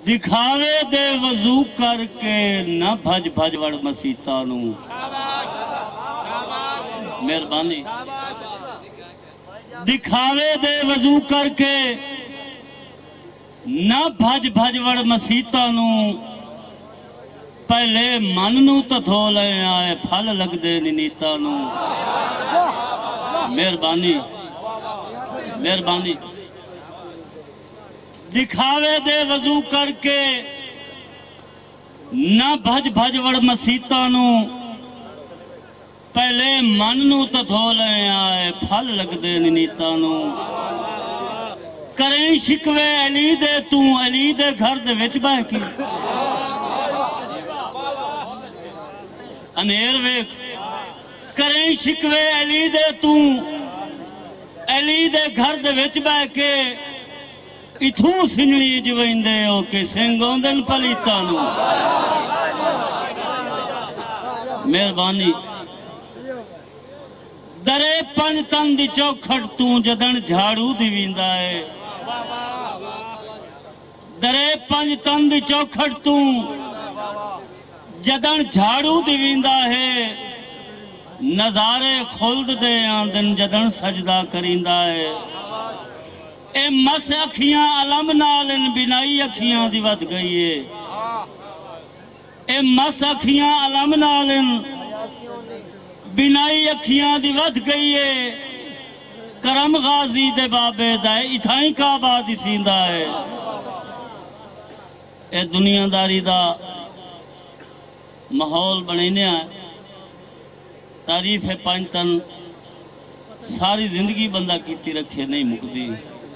دکھاوے دے وضو کر کے نہ بھج بھج وڑ مسیتاں نو مہربانی دکھاوے دے وضو کر کے نہ بھج بھج وڑ مسیتاں نو پہلے من نو تو دھو لے آئے پھل لگ دے نیتاں نو مہربانی مہربانی دکھاوے دے وضو کر کے نہ بھج بھج وڑ مسیتاں نو پہلے من نو تو دھو لے آئے پھل لگ دے نیتاں نو کریں شکوے علی دے تو علی دے گھر دے وچ بہ کی انیر ویک کریں شکوے علی دے تو علی دے گھر دے وچ بہ کے اتھوں سنڑی جوائندے ہو کہ سنگوں دن پلیتاں نو مہربانی درے پنج تن دی چوکھٹ تو جدن جھاڑو دی ویندا ہے درے پنج تن دی چوکھٹ تو جدن جھاڑو دی ویندا ہے نظارے خلد دے آندن جدن سجدہ کریندا ہے اے مس اکھیاں علم نالن بنائی اکھیاں دی ود گئی ہے اے مس اکھیاں علم نالن بنائی اکھیاں دی ود گئی ہے کرم غازی دے بابے دائے اتھائیں کعبہ دی سیندہ ہے اے دنیا داری دا ماحول بنینے آئے تعریف پانچ تن ساری زندگی بندہ کیتی رکھے نہیں مکدی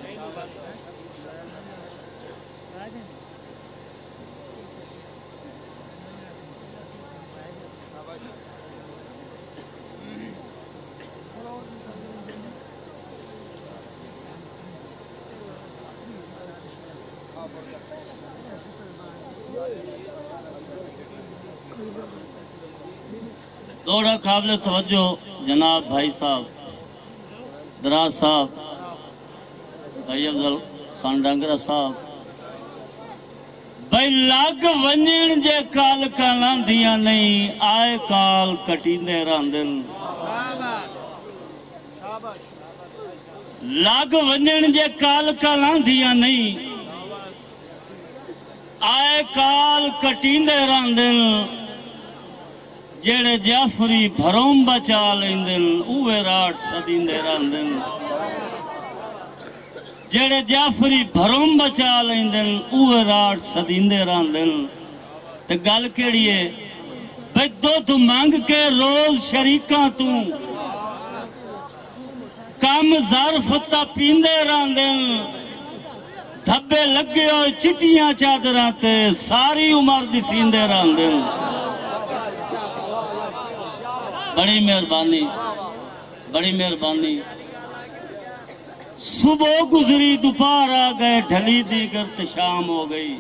دوڑا قابل توجہ جناب بھائی صاحب دراز صاحب بھائی افضل خان ڈانگرہ صاحب بھائی لگ ونجن جے کال کالان دیا نہیں آئے کال کٹیندے راندن لگ ونجن جے کال کالان دیا نہیں آئے کال کٹیندے راندن جیڑے جعفری بھروم بچا لیندن اوے راٹ سدیندے راندن جیڑے جعفری بھروم بچا لیندن اوے راٹ سدیندے راندن تے گل کیڑیے بھئی دودھ مانگ کے روز شریکاں تو کم ظرف تا پیندے راندن دھبے لگے ہوئے چٹیاں چادراں تے ساری عمر دی سیندے راندن بڑی مہربانی بڑی مہربانی صبح گزری دوپہر آ گئے ڈھلی دیگر شام ہو گئی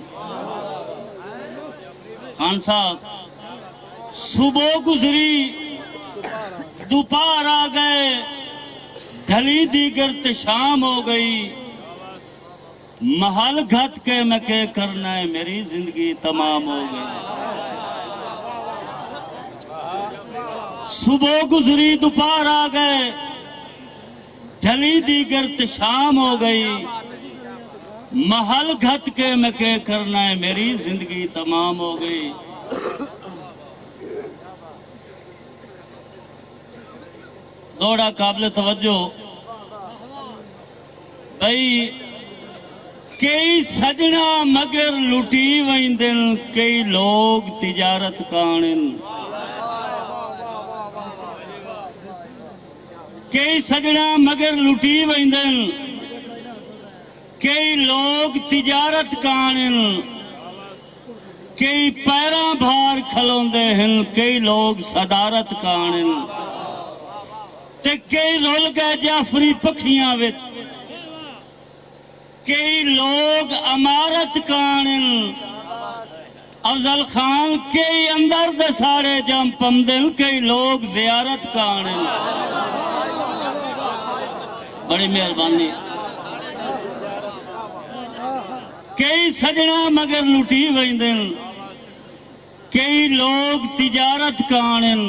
خان صاحب صبح گزری دوپہر آ گئے ڈھلی دیگر شام ہو گئی محل گھت کے میں کہ کرنا ہے میری زندگی تمام ہو گئی صبح گزری دوپہر آ گئے ڈھلی دیگر شام ہو گئی محل گھت کے میں کہ کرنا ہے میری زندگی تمام ہو گئی دوڑا قابل توجہ بھئی کئی سجنا مگر لٹی ویندن کئی لوگ تجارت کانن کئی سجنا مگر لٹی ویندن کئی لوگ تجارت کانن کئی پیراں بھار کھلوندے ہیں کئی لوگ صدارت کانن تے کئی رول گئے جعفری پکھیاں وچ کئی لوگ امارت کانن افضل خان کئی اندر دے ساڑے جم پمدن کئی لوگ زیارت کانن بڑی مہربانی کئی سجنا مگر لٹی ویندن کئی لوگ تجارت کانن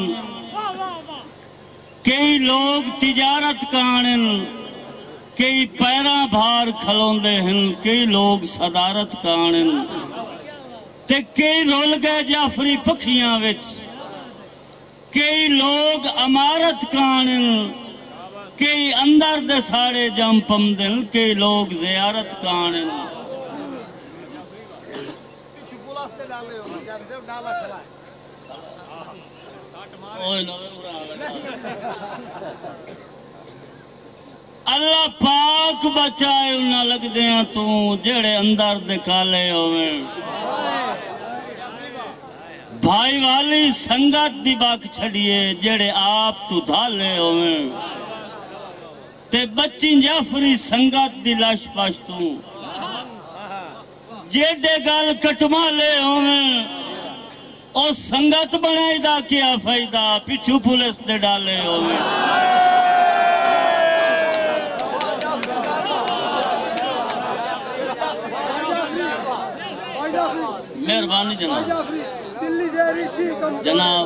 کئی لوگ تجارت کانن کئی پیراں بھار کھلوندے ہیں کئی لوگ صدارت کانن تے کئی رول گئے جعفری پکھیاں وچ کئی لوگ امارت کانن کئی اندر دے ساڑے جم پمدن کئی لوگ زیارت کانن اللہ پاک بچائے انہاں لگ دیاں تو جڑے اندر دے کالے ہوئے بھائی والی سنگت دی باک چھڑیے جڑے آپ تو دھالے ہوئے تے بچی جعفری سنگت دی لاش پاشتوں جیڑے گل کٹما لے ہوئے او سنگت بنائی دا کیا فائدہ پچھو پولیس دے ڈالے ہوئے مہربانی جناب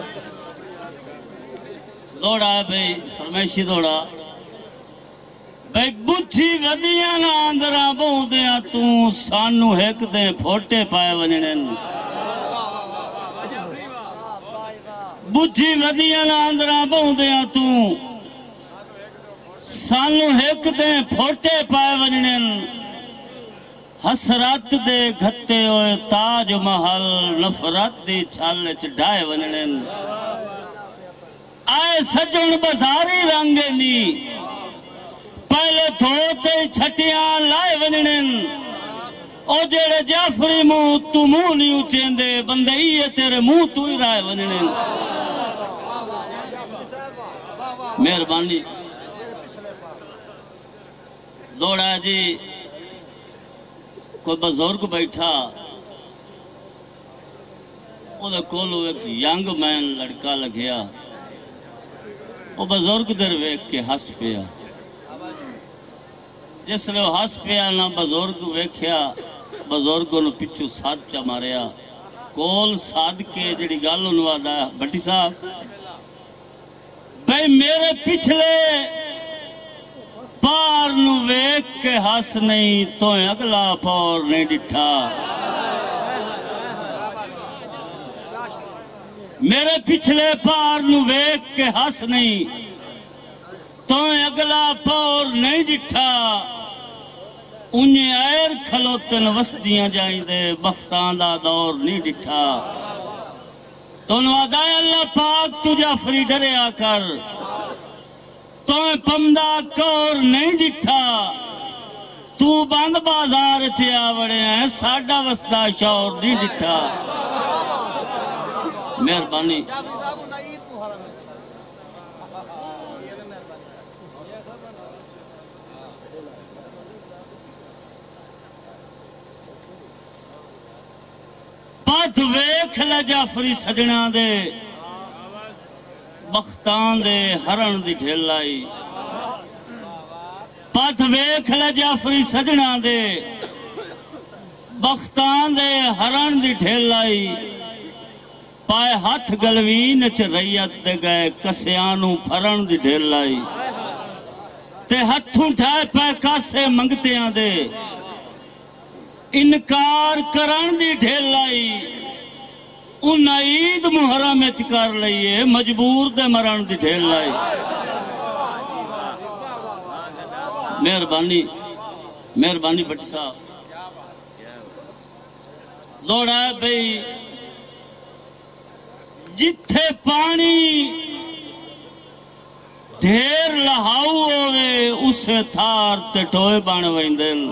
دوڑا ہے بھئی فرمیشی دوڑا بھئی بچھی ودیاں نا اندرہ بہودیاں تو سانو ایک دیں پھوٹے پائے ونینن بچھی ودیاں نا اندرہ بہودیاں تو سانو ایک دیں پھوٹے پائے ونینن حسرات دے گھتے ہوئے تاج محل نفرت دی چھالے چڑھائے ونینن آئے سجن بزاری رنگے نی پہلے دھوتے چھٹیاں لائے ونینن او جیڑے جعفری منہ تو منہ نہیں اچھیں دے بندے یہ تیرے منہ تو ہی رائے ونینن مہربانی دوڑا جی کوئی بزرگ بیٹھا او دے کولو ایک ینگ مین لڑکا لگیا او بزرگ در ویک کے ہس پیا جس لئے وہ ہس پیا نہ بزرگ ویکھیا بزرگوں نے پچھو ساتھ چا ماریا کول ساتھ کے جڑی گالوں نوادا ہے بٹی صاحب بھئی میرے پچھلے پار نو ویک کے ہس نہیں تو اگلا پور نہیں ڈٹھا میرے پچھلے پار نو ویک کے ہس نہیں تو اگلا پور نہیں ڈٹھا انہیں ایر کھلوتن وسدیاں جائیں دے بختان دا دور نہیں ڈٹھا تو نوادائے اللہ پاک تو جعفری ڈرے آ کر تو پمدہ کور نہیں ڈٹھا تو بند بازار چیا بڑے ہیں ساڑھا وسدہ شور نہیں ڈٹھا مہربانی پت ویکھ لے جعفری سجنا دے بختان دے ہرن دی ڈھیلائی پت ویکھ لے جعفری سجنا دے بختان دے ہرن دی ڈھیلائی پائے ہاتھ گلوین چ ریت دے گئے کسیانوں پھرن دی ڈھیلائی تے ہتھوں ٹھائے پائے کاسے منگتیاں دے انکار کرن دی ڈھیلائی ان عید محرم اچ کر لئیے مجبور دے مرن دی ڈھیلائی مہربانی بٹی صاحب لوڑا ہے بھئی جتھے پانی دھیر لہاؤ ہوئے اسے تھار تے ٹوئے بان ویندن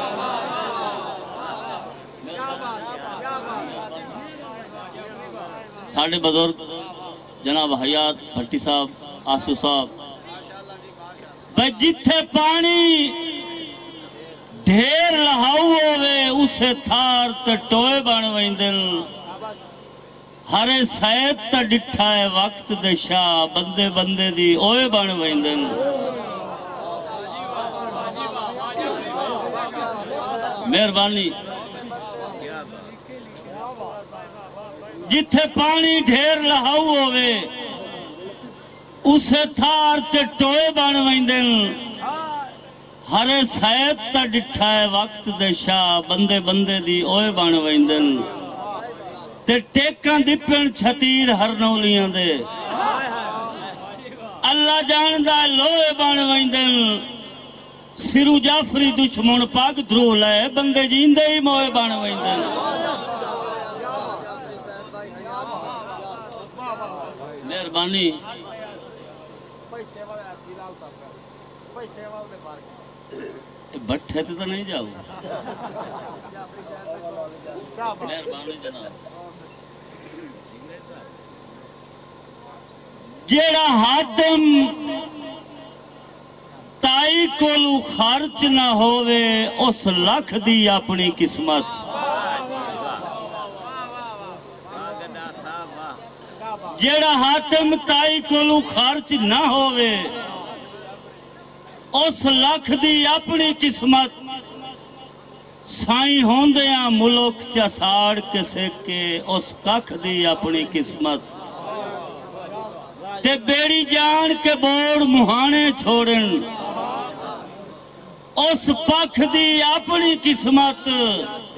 ساڑھے بزرگ جناب حیات بھٹی صاحب آسو صاحب بھئی جتھے پانی دھیر لہاؤ ہوئے اسے تھار تے ٹوئے بان ویندن ہرے سید تا ڈٹھائے وقت دے شاہ بندے بندے دی اوئے بان ویندن مہربانی جتھے پانی ڈھیر لہاؤ ہوئے اسے تھار تے ٹوئے بن ویندن ہرے سید تا ڈٹھا ہے وقت دے شاہ بندے بندے دی اوئے بن ویندن تے ٹیکاں دپن چھتیر ہر نولیاں دے اللہ جاندہ لوئے بن ویندن سرو جعفری دشمن پاک دھرو لائے بندے جیندے ہی موئے بن ویندن مہربانی بٹھے تو نہیں جاؤ مہربانی جناب جیڑا حاتم تائی کولو خرچ نہ ہووے اس لکھ دی اپنی قسمت جیڑا حاتم تائی کولو خرچ نہ ہووے اس لکھ دی اپنی قسمت سائیں ہوندیاں ملک چساڑ کے سکے اس ککھ دی اپنی قسمت تے بیڑی جان کے بوڑ مہانے چھوڑن اس پکھ دی اپنی قسمت